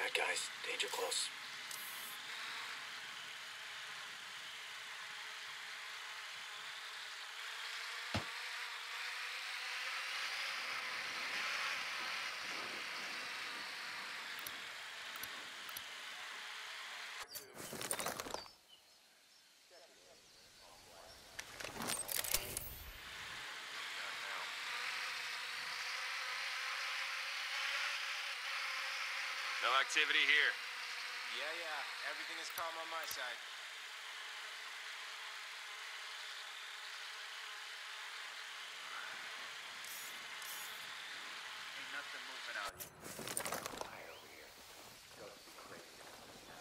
Alright guys, danger close. No activity here. Yeah. Everything is calm on my side. Ain't nothing moving out here. Fire over here. Goes to be crazy now.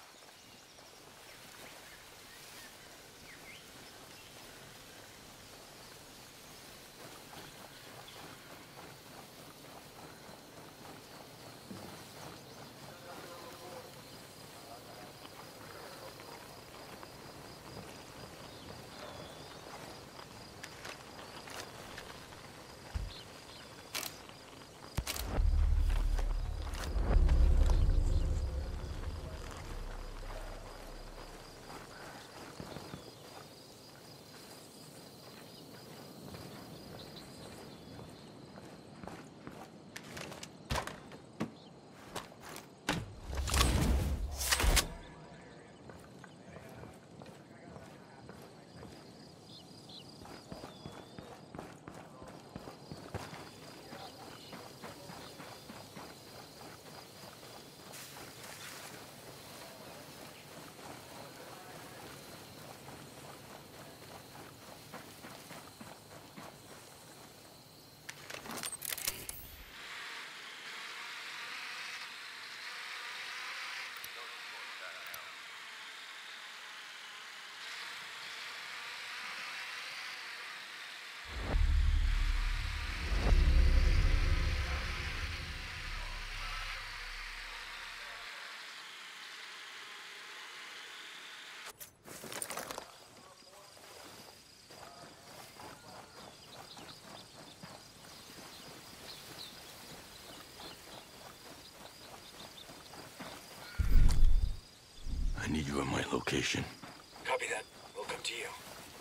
I need you at my location. Copy that. We'll come to you.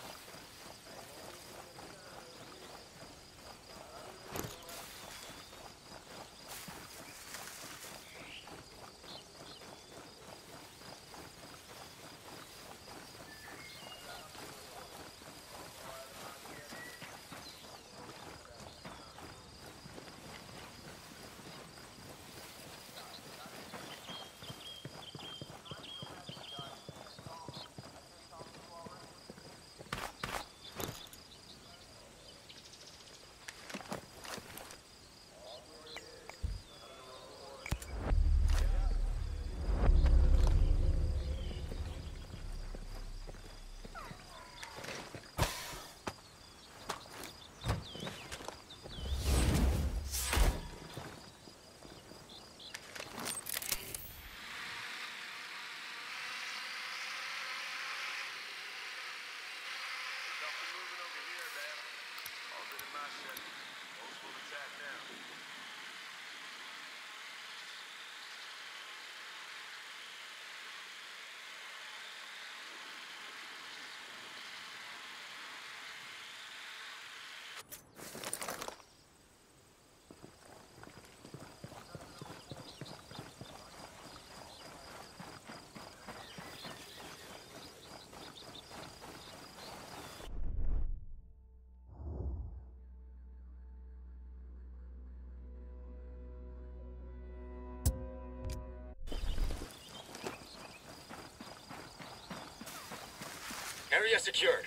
Area secured.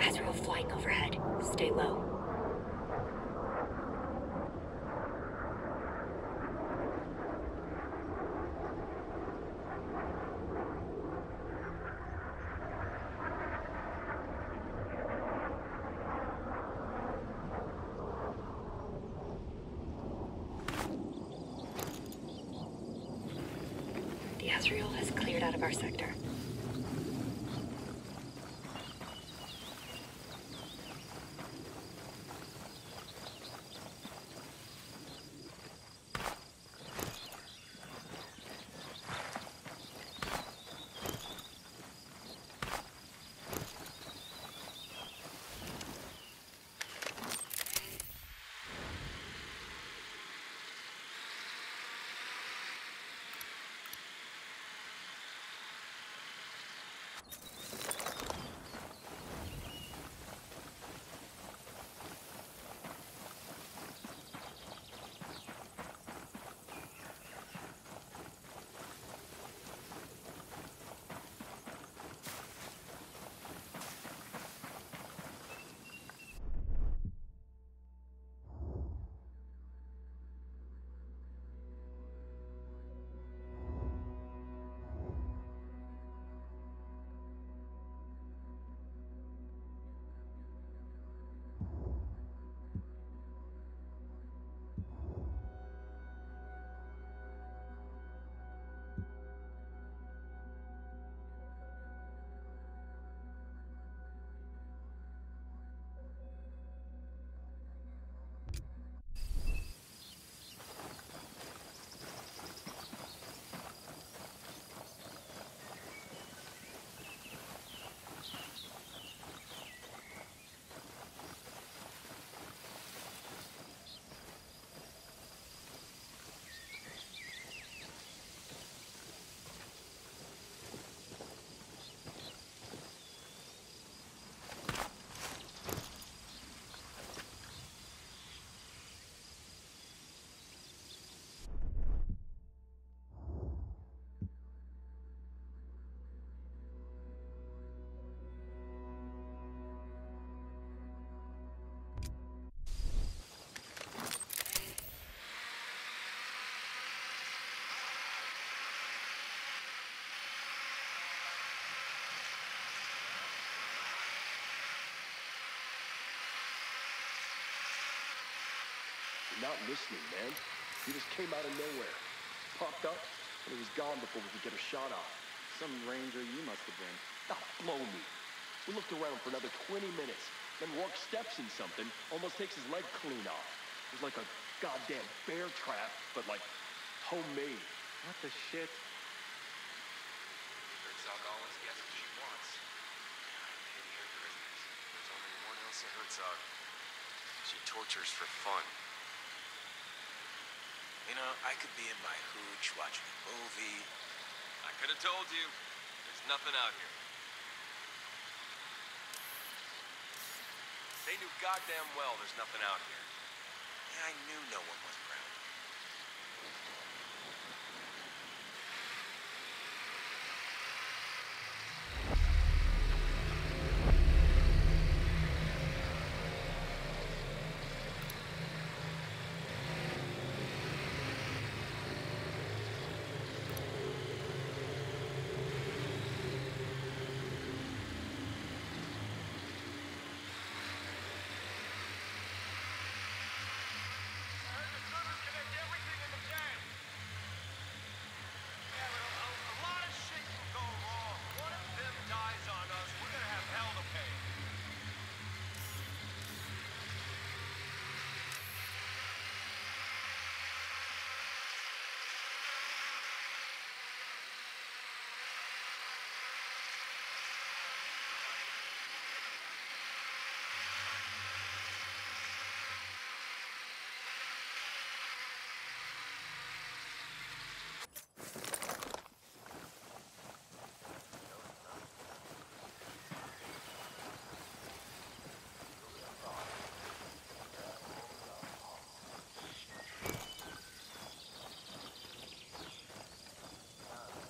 Azrael flying overhead. Stay low. The Azrael has cleared out of our sector. You're not listening, man. He just came out of nowhere. Popped up, and he was gone before we could get a shot off. Some ranger you must have been. Ah, blow me. We looked around for another 20 minutes. Then Rourke steps in something, almost takes his leg clean off. It was like a goddamn bear trap, but like homemade. What the shit? Herzog always gets what she wants. I pity her prisoners. There's only one Elsa Herzog. She tortures for fun. You know, I could be in my hooch watching a movie. I could have told you. There's nothing out here. They knew goddamn well there's nothing out here. Yeah, I knew no one was around.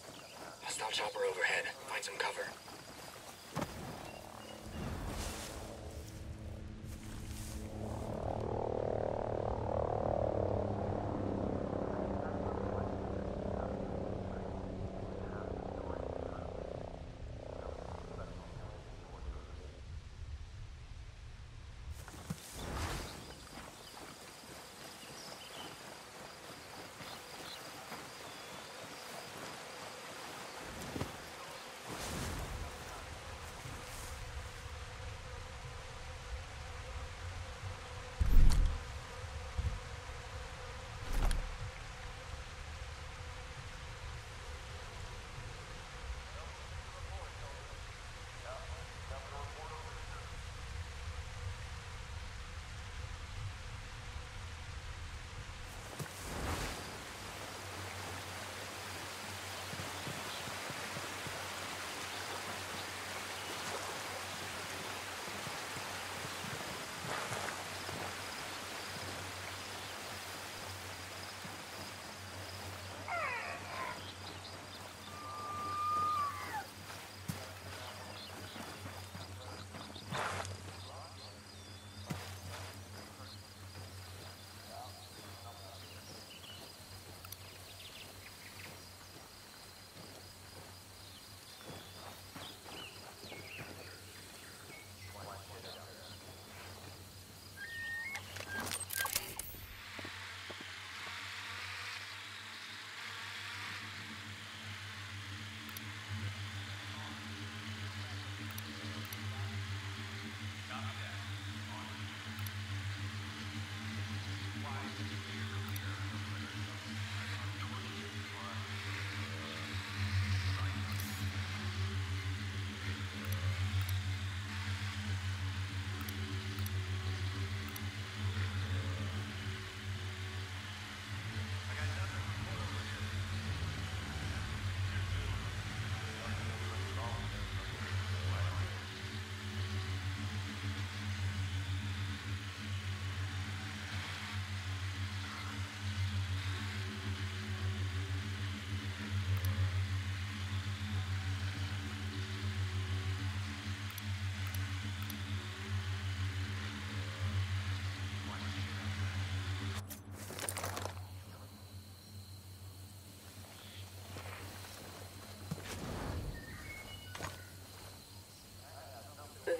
Hostile chopper overhead. Find some cover.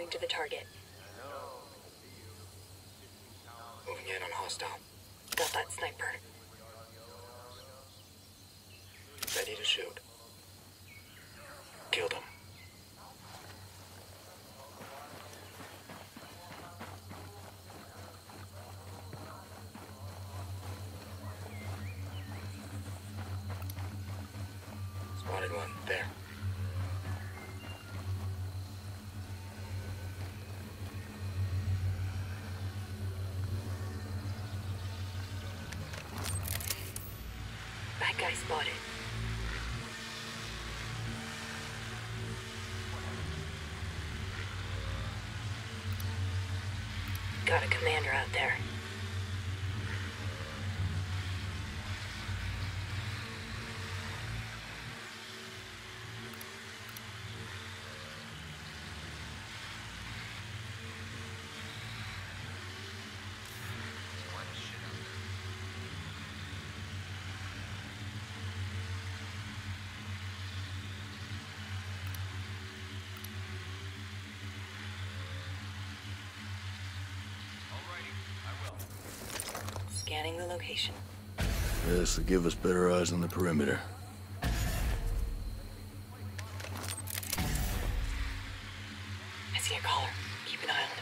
Moving to the target. Moving in on hostile. Got that sniper. Ready to shoot. Killed him. Spotted one. There. Bad guy spotted. Got a commander out there. Scanning the location. This will give us better eyes on the perimeter. I see a caller. Keep an eye on him.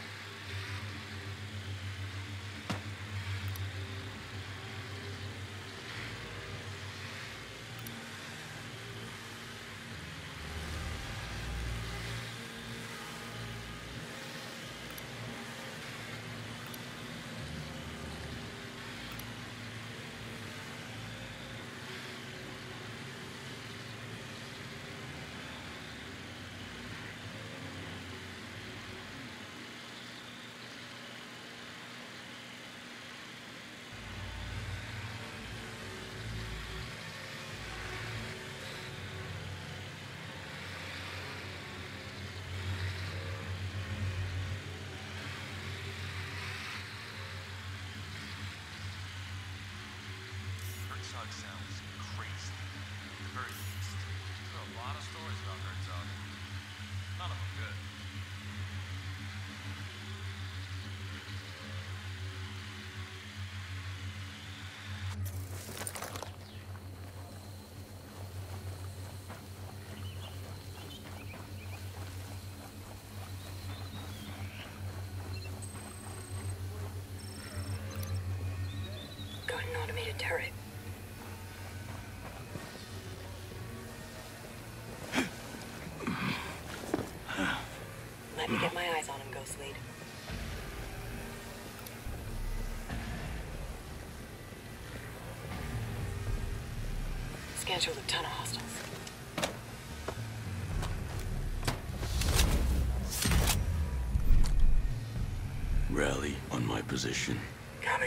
Herzog sounds crazy. At the very least. There are a lot of stories about Herzog. None of them good. Got an automated turret. Let me get my eyes on him, Ghost Lead. Scan shows a ton of hostiles. Rally on my position. Coming.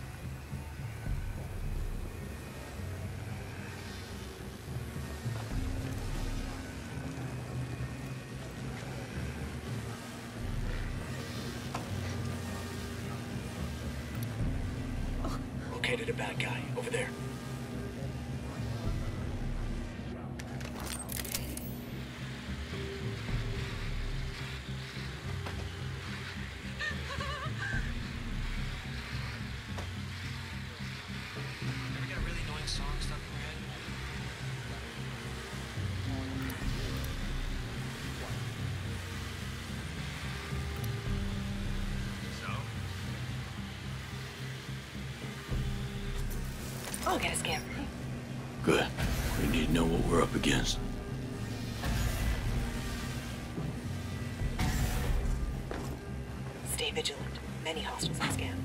Located a bad guy over there. Ever get a really annoying song stuck in your head? So? I'll get a scan. Good. We need to know what we're up against. Stay vigilant. Many hostiles on scan.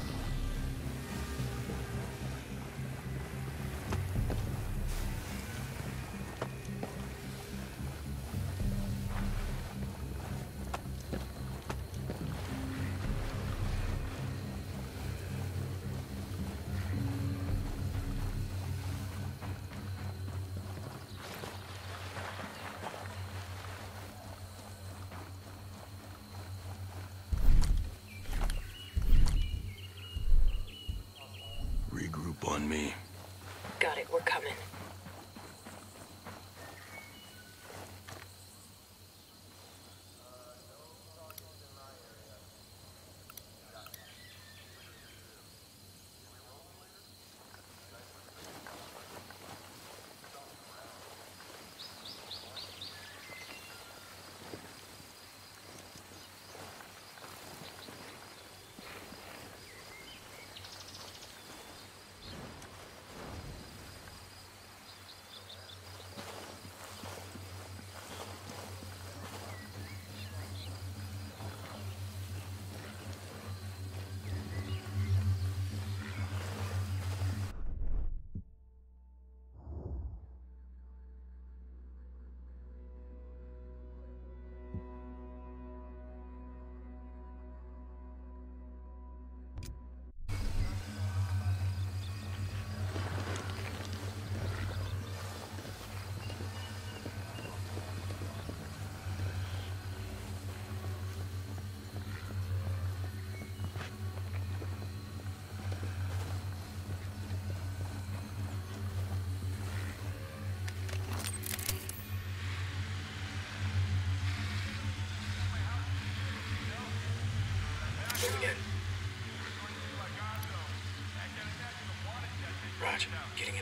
Regroup on me. Got it. We're coming.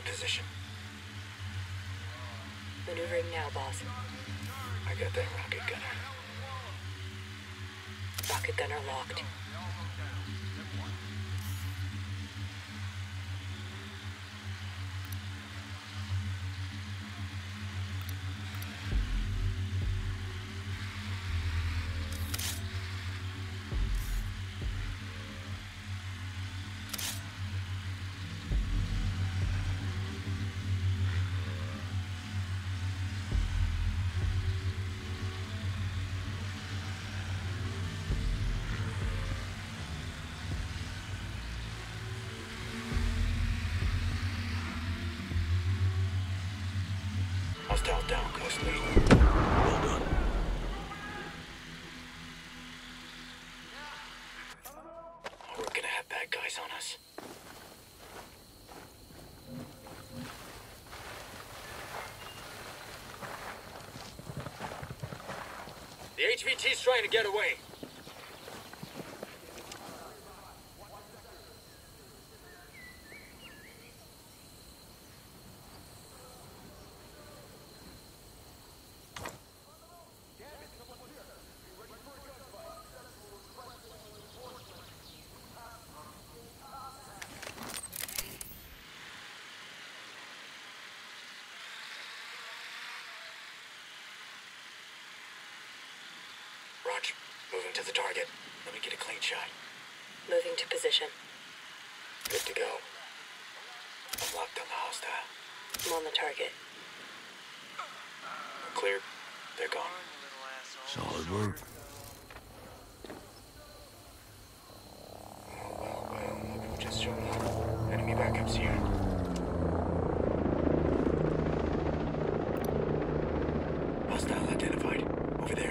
position. Maneuvering now, boss. I got that rocket gunner. Rocket gunner locked. Hostile down, Ghost Lead. Well done. We're gonna have bad guys on us. The HVT's trying to get away. Roger. Moving to the target. Let me get a clean shot. Moving to position. Good to go. I'm locked on the hostile. I'm on the target. We're clear. They're gone. Solid work. Well, look who just showed up. Enemy backups here. Hostile identified. Over there.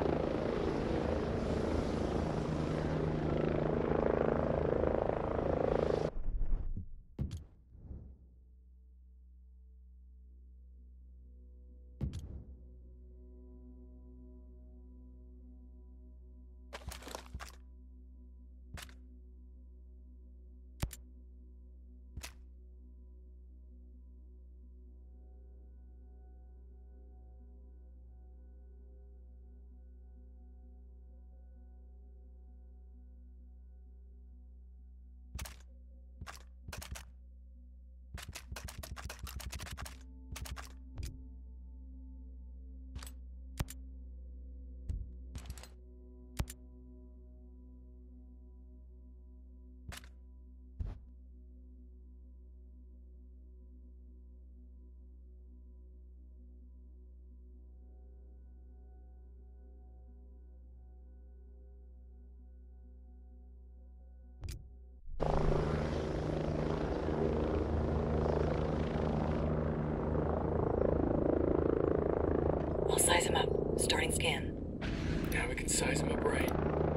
I'll size him up. Starting scan. Now we can size him up right.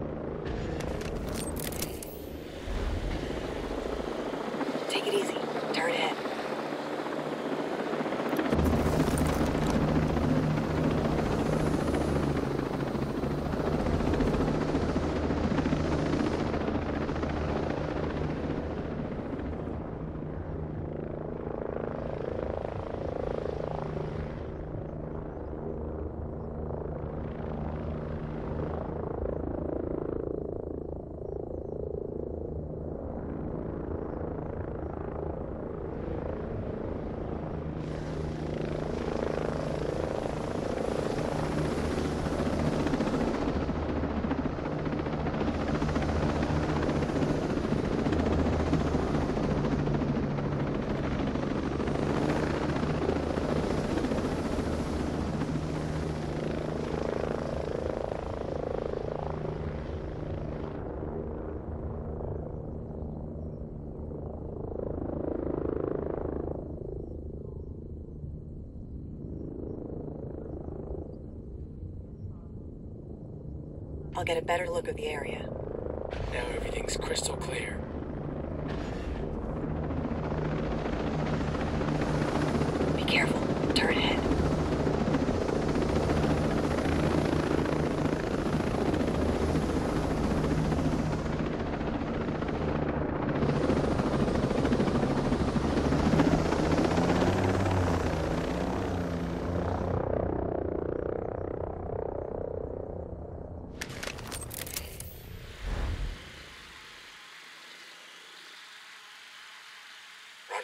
Take it easy. Turn ahead. I'll get a better look at the area. Now everything's crystal clear. Be careful. Turn ahead.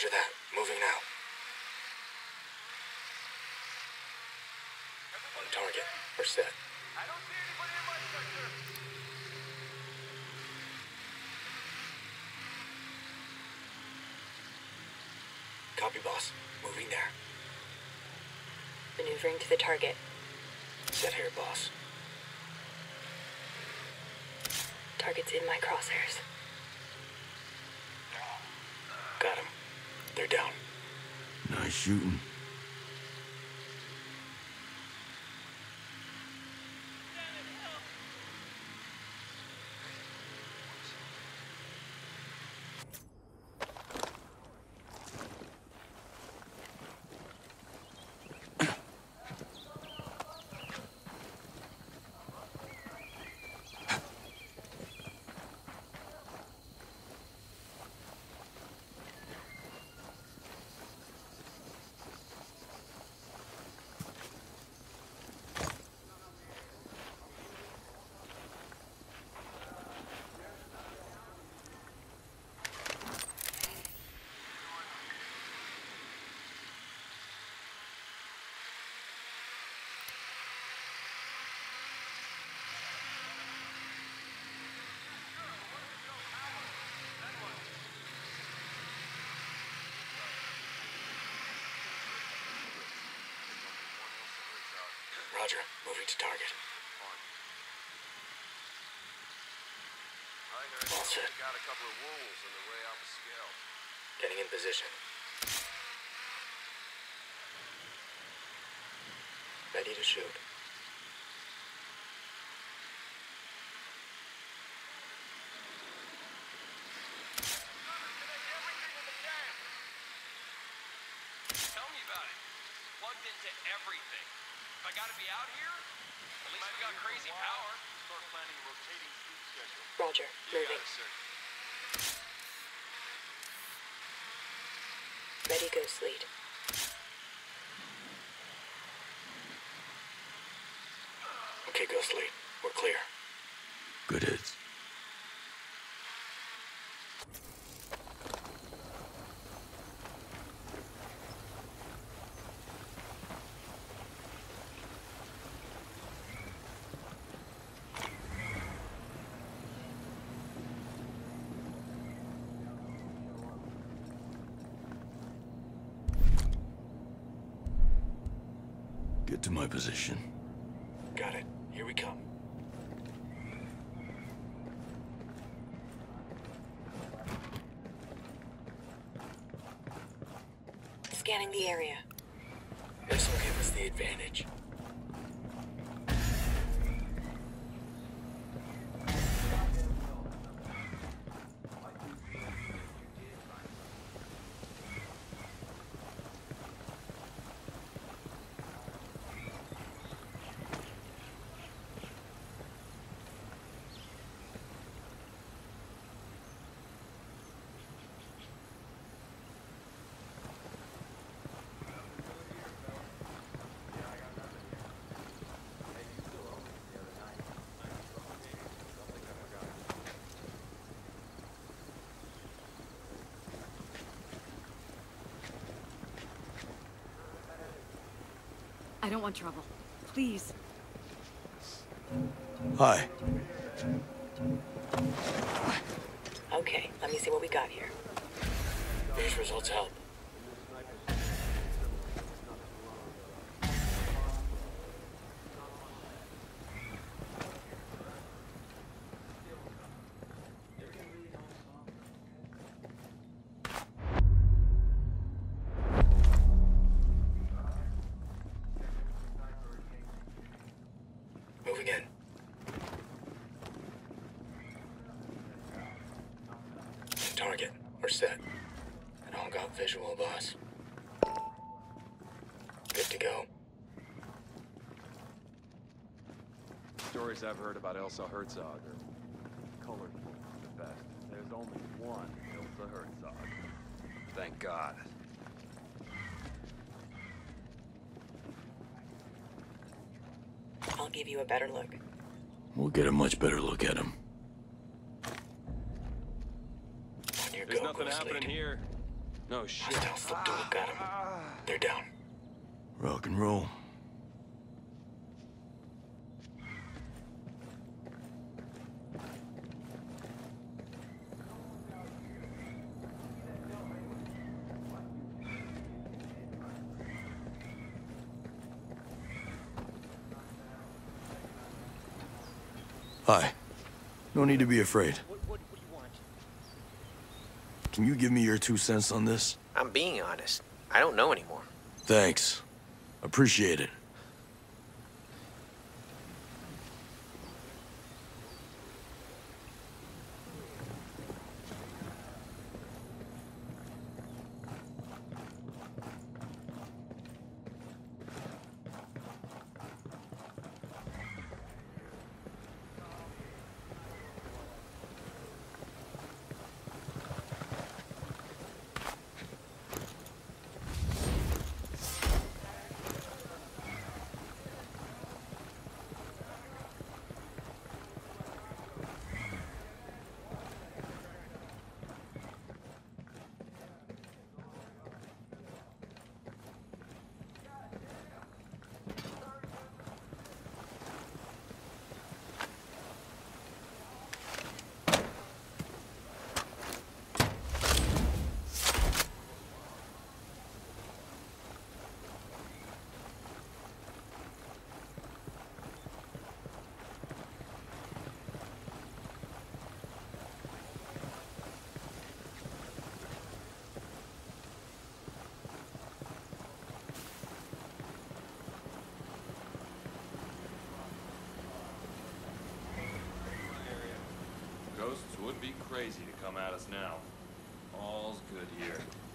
Roger that. Moving now. On target. We're set. I don't see anybody in my sector. Copy, boss. Moving there. Maneuvering to the target. Set here, boss. Target's in my crosshairs. Got him. They're down. Nice shooting. Roger. Moving to target. I heard All set. we got a couple of wolves on the way out of Skell. Getting in position. Ready to shoot. Tell me about it. Plugged into everything. If I gotta be out here, at least we got crazy power. Start planning a rotating sleep schedule. Roger. Moving. sir. Ready, Ghost Lead. Okay, Ghost Lead. We're clear. Good hits. Get to my position. Got it. Here we come. Scanning the area. This will give us the advantage. I don't want trouble. Please. Hi. Okay, let me see what we got here. These results help. Moving in. Target. We're set. And all got visual, boss. Good to go. Stories I've heard about Elsa Herzog are colorful at the best. There's only one Elsa Herzog. Thank God. I'll give you a better look. We'll get a much better look at him. On your There's go, nothing Ghost happening Lead. here. No shit. Hostile slipped to look at him. They're down. Rock and roll. Hi. No need to be afraid. What do you want? Can you give me your 2 cents on this? I'm being honest. I don't know anymore. Thanks. Appreciate it. Ghosts would be crazy to come at us now. All's good here.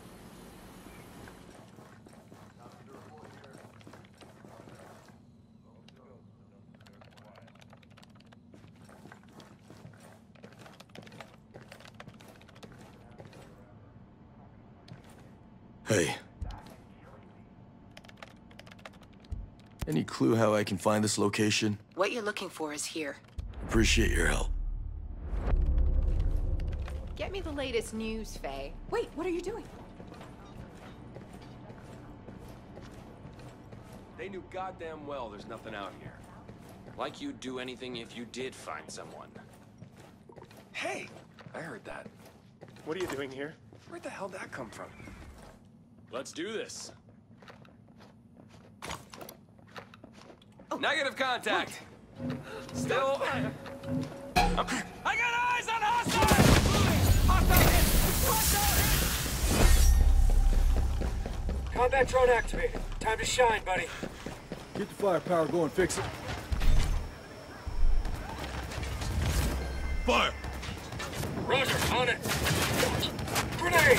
Hey. Any clue how I can find this location? What you're looking for is here. Appreciate your help. Get me the latest news, Faye. Wait, what are you doing? They knew goddamn well there's nothing out here. Like you'd do anything if you did find someone. Hey! I heard that. What are you doing here? Where'd the hell that come from? Let's do this. Negative contact. Still. I got eyes on hostile. Combat drone activated. Time to shine, buddy. Get the firepower going, fix it. Fire! Roger, on it. Grenade!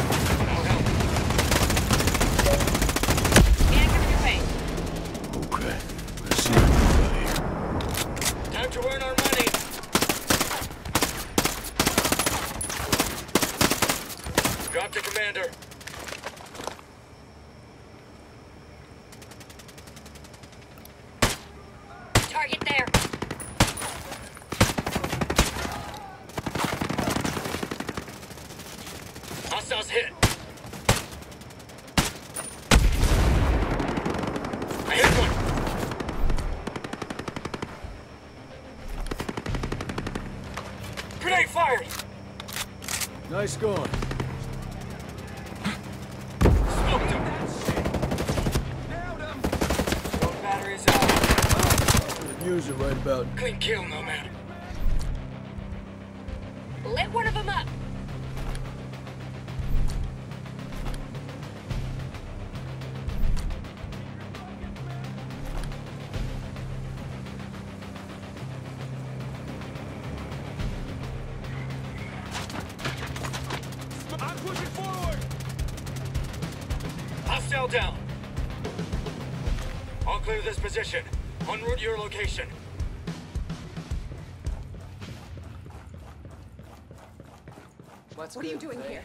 Man, coming your way. Okay. Let's see what we got here. Time to earn our money. Drop to commander. Target there. Hostiles hit. I hit one. Grenade fired. Nice going. Smoked him. Nailed him! Both batteries out. Use it right about. Clean kill, Nomad. Lit one of them up. I'm pushing forward. Hostile down. I'll clear this position. En route to your location. What are you doing here?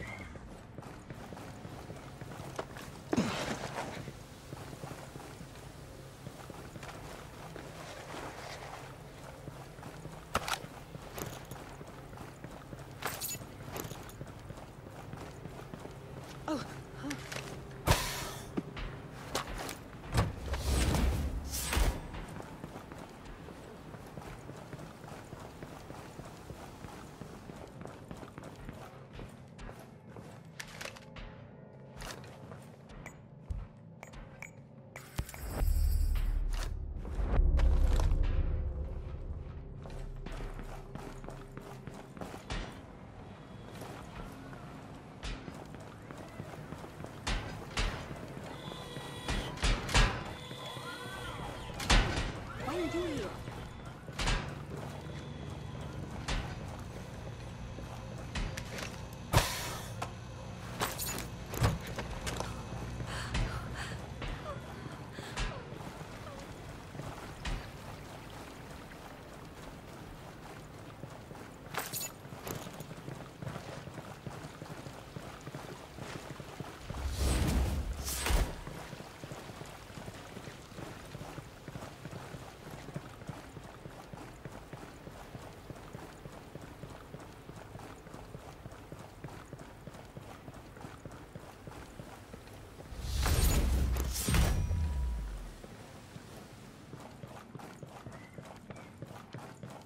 Oh,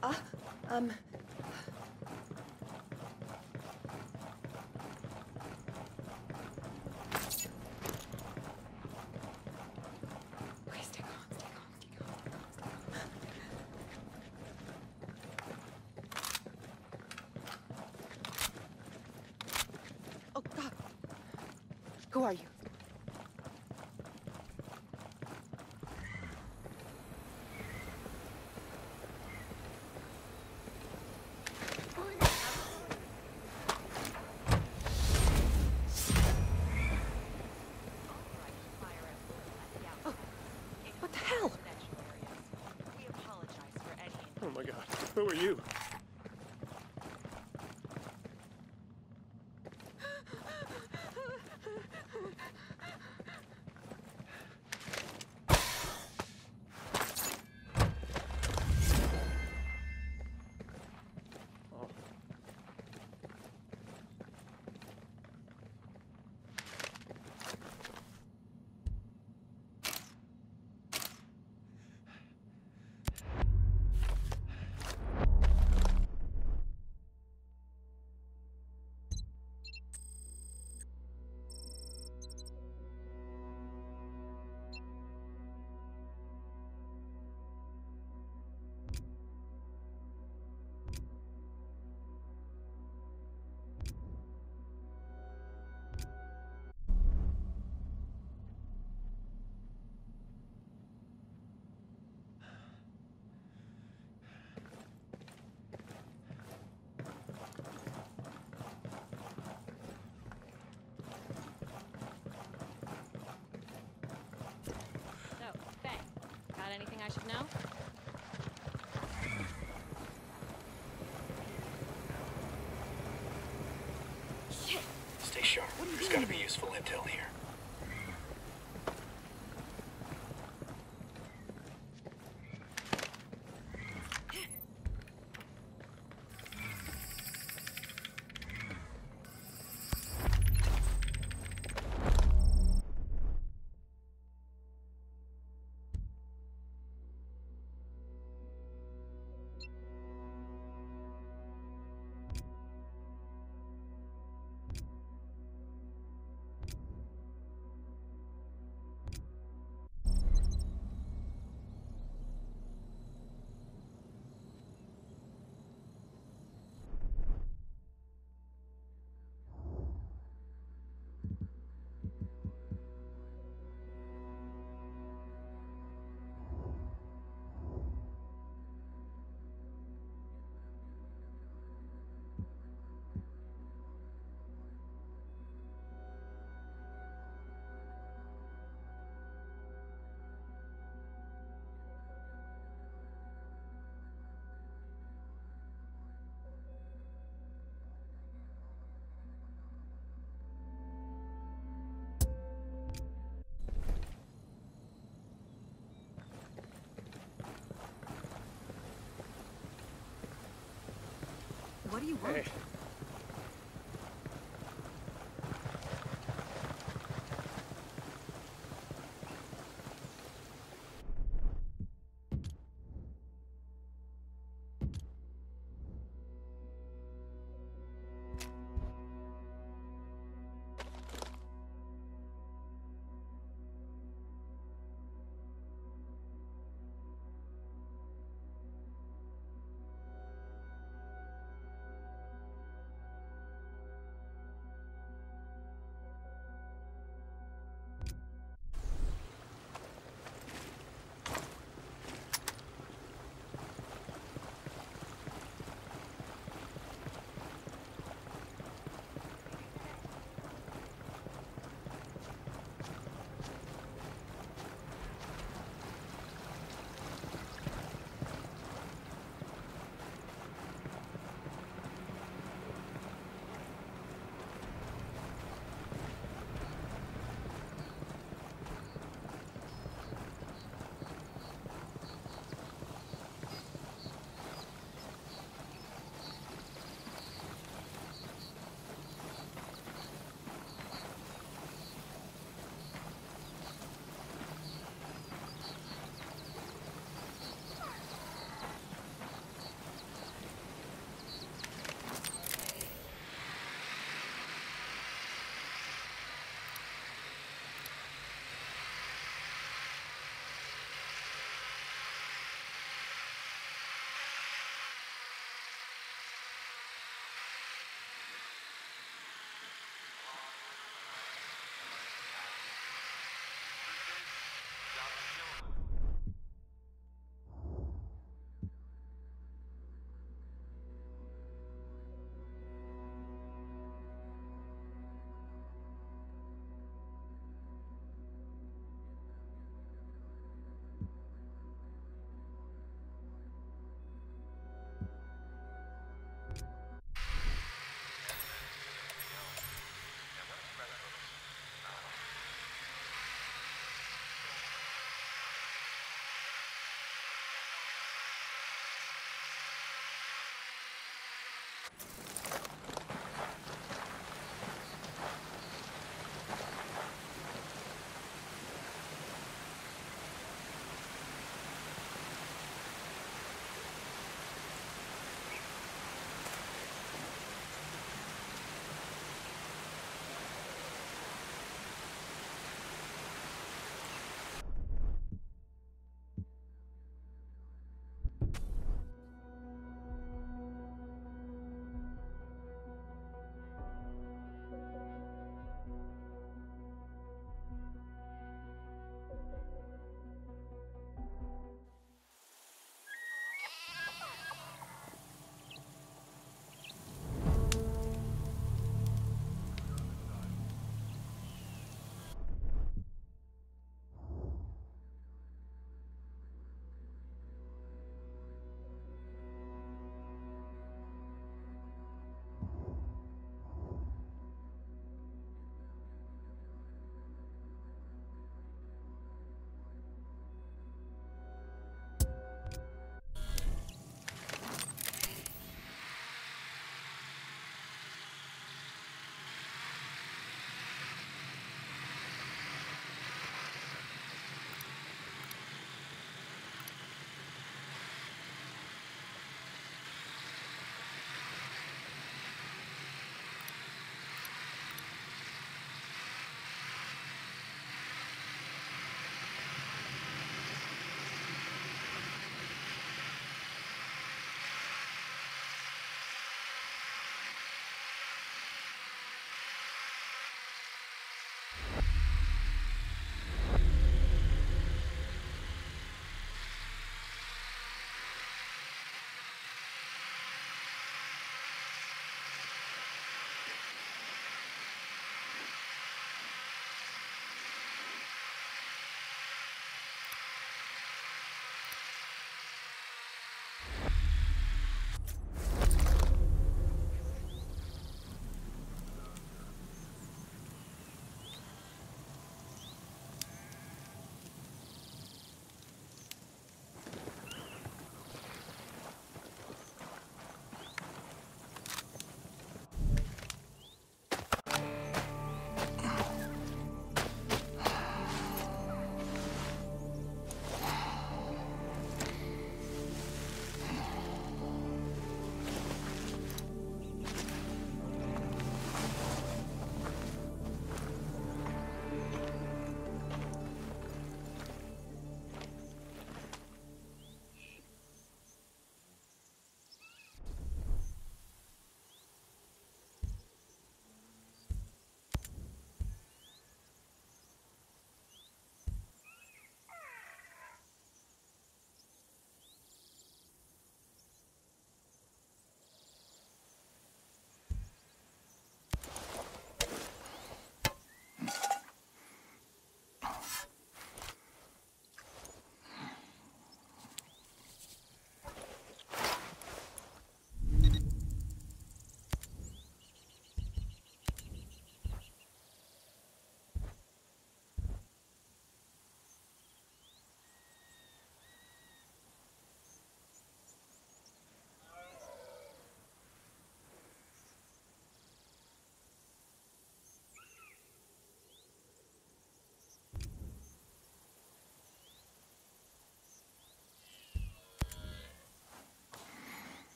Okay, stay calm, stay calm, stay calm, stay calm, stay calm. Oh, God. Who are you? What the hell? Oh my God. Who are you? Anything I should know? Shit! Stay sharp. There's gotta be useful intel here. What do you want? Hey.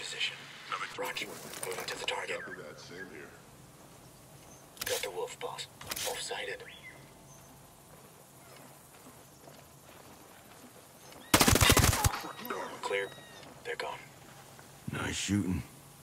position. Roger. Moving to the target. Copy that. Same here. Got the wolf, boss. Off-sighted. Clear. They're gone. Nice shooting.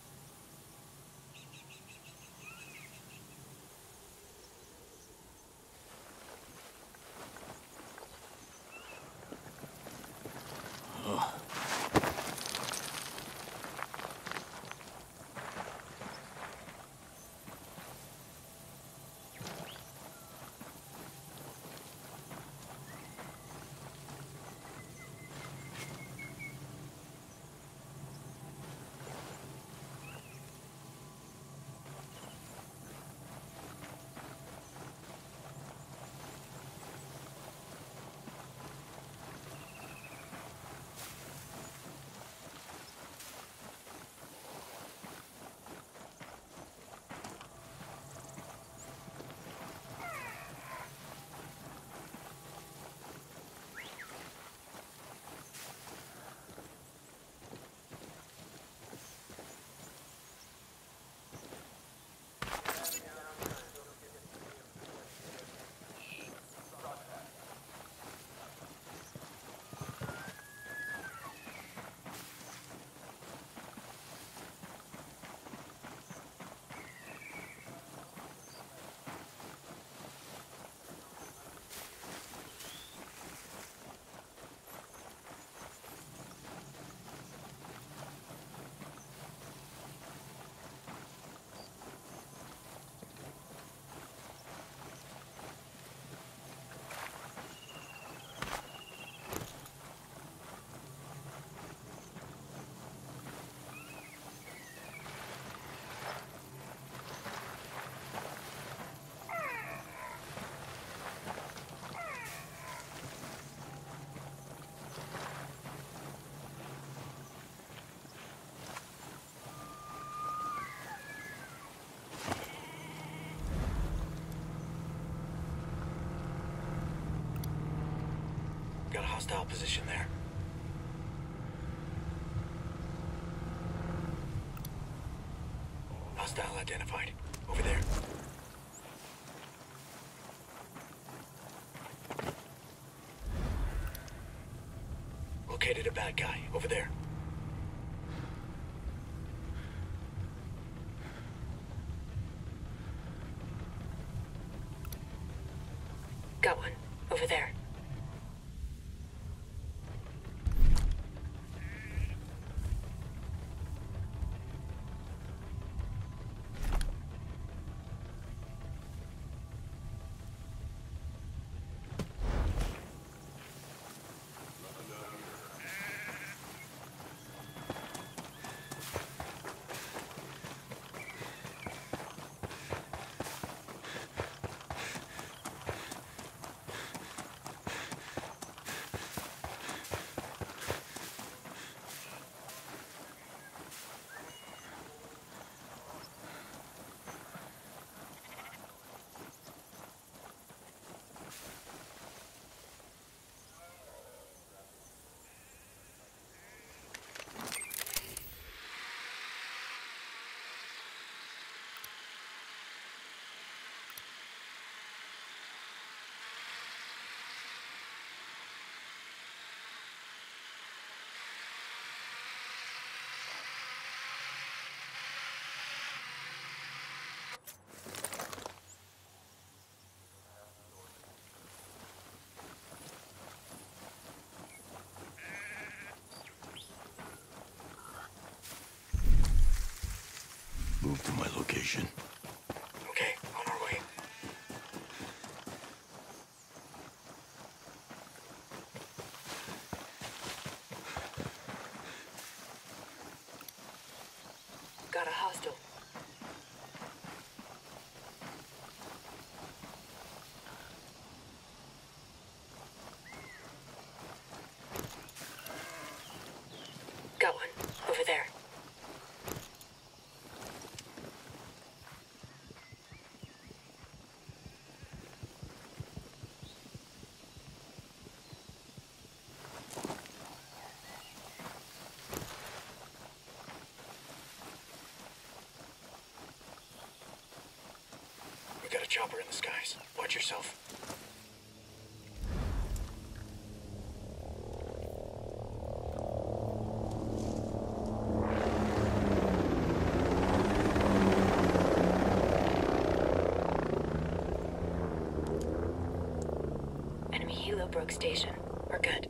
Got a hostile position there. Hostile identified. Over there. Located a bad guy. Over there. Got one. Over there. Move to my location. Okay, on our way. Got a hostile. Got one. Over there. the skies. Watch yourself. Enemy helo broke station. We're good.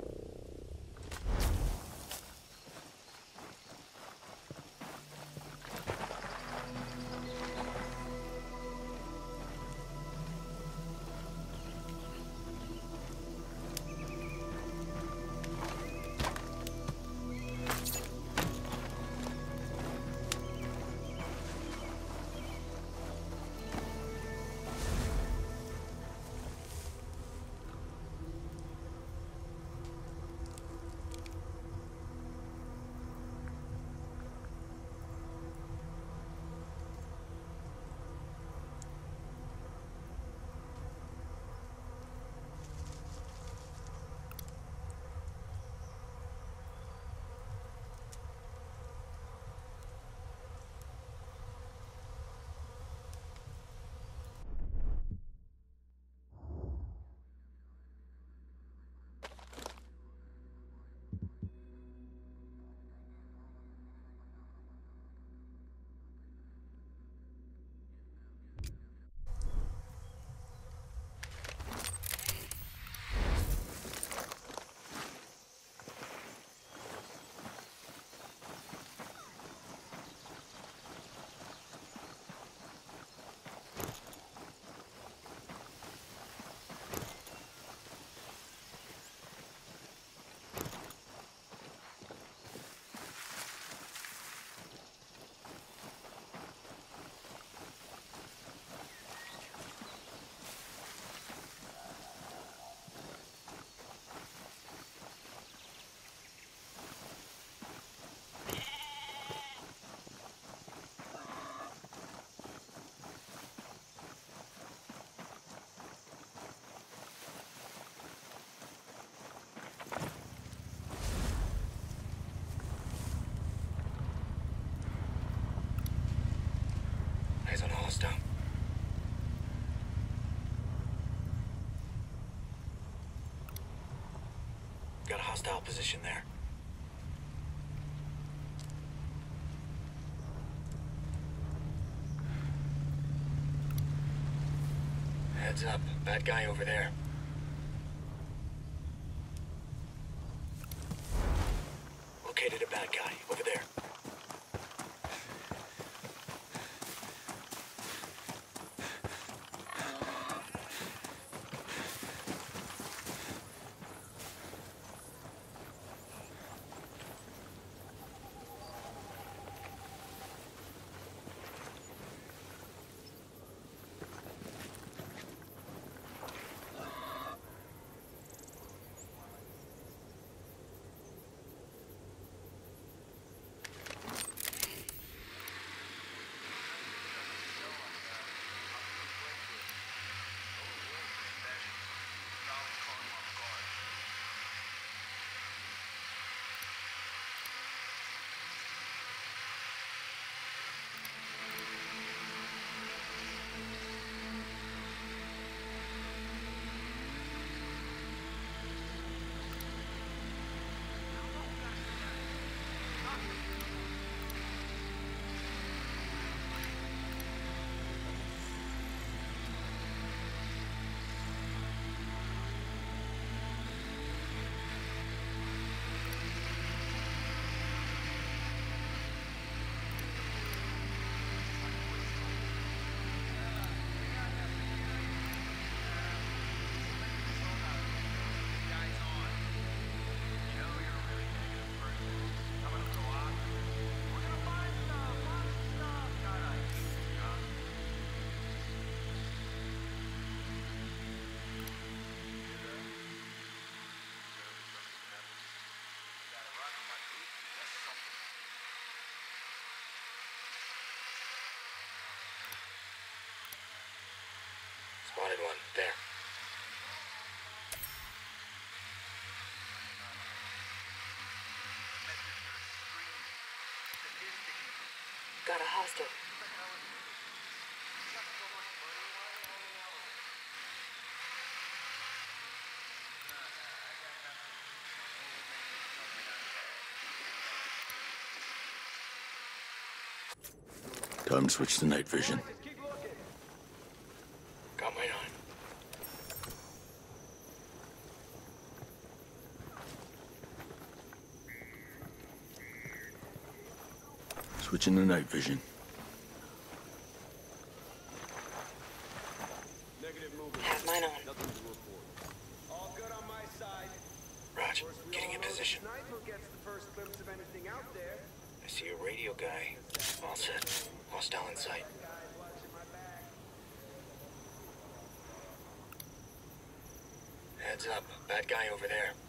Eyes on a hostile. Got a hostile position there. Heads up. Bad guy over there. Located a bad guy over there. Spotted one. There. Got a hostile. Time to switch to night vision. Got mine on. Switching to night vision. Have mine on. All good on my side. Raj, getting in position. Sniper gets the first glimpse of anything out there. I see a radio guy. All set. Hostile in sight. Heads up. Bad guy over there.